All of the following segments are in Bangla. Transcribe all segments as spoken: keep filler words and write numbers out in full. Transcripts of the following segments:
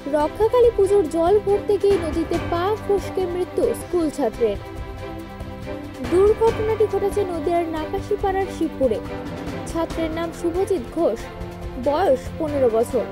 রক্ষাকালী পুজোর জল ভরতে গিয়ে নদীতে পা ফসকে মৃত্যু স্কুল ছাত্রের। দুর্ঘটনাটি ঘটেছে নদিয়ার নাকাশিপাড়ার শিবপুরে। ছাত্রের নাম শুভজিৎ ঘোষ, বয়স পনেরো বছর।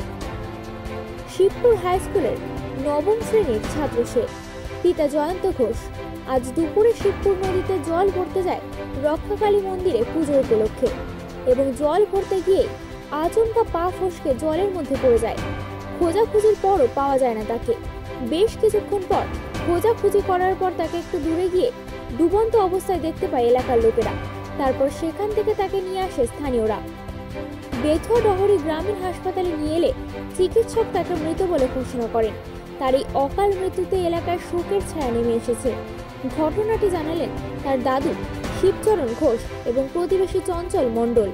শিবপুর হাই স্কুলের নবম শ্রেণীর ছাত্র সে। পিতা জয়ন্ত ঘোষ আজ দুপুরে শিবপুর নদীতে জল ভরতে যায় রক্ষাকালী মন্দিরে পুজো উপলক্ষে এবং জল ভরতে গিয়ে আচমকা পা ফসকে জলের মধ্যে পড়ে যায়। খোঁজাখুঁজির পরও পাওয়া যায় না তাকে। বেশ কিছুক্ষণ পর খোঁজাখুঁজি করার পর তাকে একটু দূরে গিয়ে ডুবন্ত অবস্থায় দেখতে পায় এলাকার লোকেরা। তারপর সেখান থেকে তাকে নিয়ে আসে স্থানীয়রা। বেথুয়া ডহরি গ্রামীণ হাসপাতালে নিয়ে এলে চিকিৎসক তাকে মৃত বলে ঘোষণা করেন। তার এই অকাল মৃত্যুতে এলাকায় শোকের ছায়া নেমে এসেছে। ঘটনাটি জানালেন তার দাদু শিবচরণ ঘোষ এবং প্রতিবেশী চঞ্চল মণ্ডল।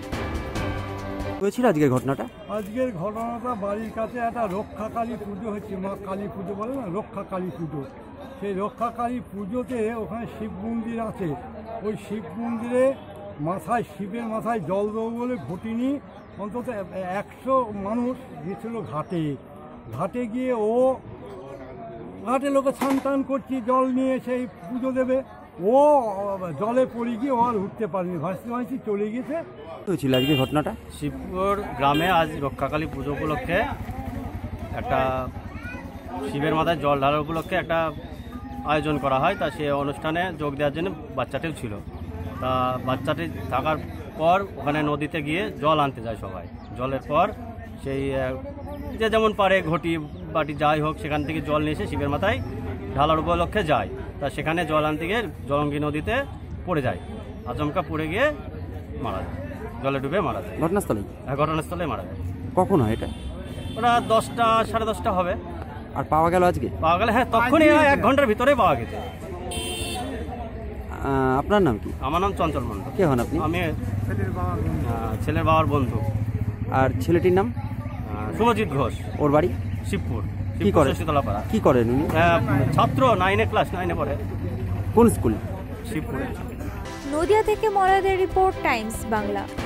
হয়েছিল আজকের ঘটনাটা? আজকের ঘটনাটা বাড়ির কাছে একটা রক্ষাকালী পুজো হচ্ছে, মা কালী পুজো বলে না, রক্ষাকালী পুজো। সেই রক্ষাকালী পুজোতে ওখানে শিব মন্দির আছে। ওই শিব মন্দিরে মাথায় শিবের মাথায় জল দেবো বলে ঘটিনি অন্তত একশো মানুষ গিয়েছিল ঘাটে। ঘাটে গিয়ে ও ঘাটে লোকে স্নান টান করছি জল নিয়ে সেই পুজো দেবে, ও জলে পড়ে গিয়ে ও আর উঠতে পারেনি, ভাসতে ভাসতে চলে গিয়েছে। হয়েছিল আজকের ঘটনাটা? শিবপুর গ্রামে আজ রক্ষাকালী পুজো উপলক্ষে একটা শিবের মাথায় জল ঢালার উপলক্ষে একটা আয়োজন করা হয়। তা সে অনুষ্ঠানে যোগ দেওয়ার জন্য বাচ্চাটিও ছিল। তা বাচ্চাটি থাকার পর ওখানে নদীতে গিয়ে জল আনতে যায় সবাই। জলের পর সেই যে যেমন পারে ঘটি বাটি যাই হোক সেখান থেকে জল নিয়ে এসে শিবের মাথায় ঢালার উপলক্ষে যায়। তা সেখানে জল আনতে গিয়ে জলঙ্গি নদীতে পড়ে যায়, আচমকা পড়ে গিয়ে মারা যায়, জলে ডুবে মারা যায়। ঘটনাস্থলে? হ্যাঁ, ঘটনাস্থলে মারা যায়। কখন হয় এটা? ওরা দশটা সাড়ে দশটা হবে। আর পাওয়া গেল আজকে? পাওয়া গেলে হ্যাঁ, তখনই এক ঘন্টার ভিতরেই পাওয়া গেছে। আপনার নাম কি? আমার নাম চঞ্চল মণ্ডল। কে হন আপনি? আমি ছেলের বাবার বন্ধু। আর ছেলেটির নাম? শুভজিৎ ঘোষ। ওর বাড়ি? শিবপুর। কি করে? শীতলাপাড়া। কি করেন উনি? ছাত্র, নাইনে ক্লাস নাইনে পড়ে। কোন স্কুল? শিবপুরে। নদিয়া থেকে মলয়দের রিপোর্ট, টাইমস বাংলা।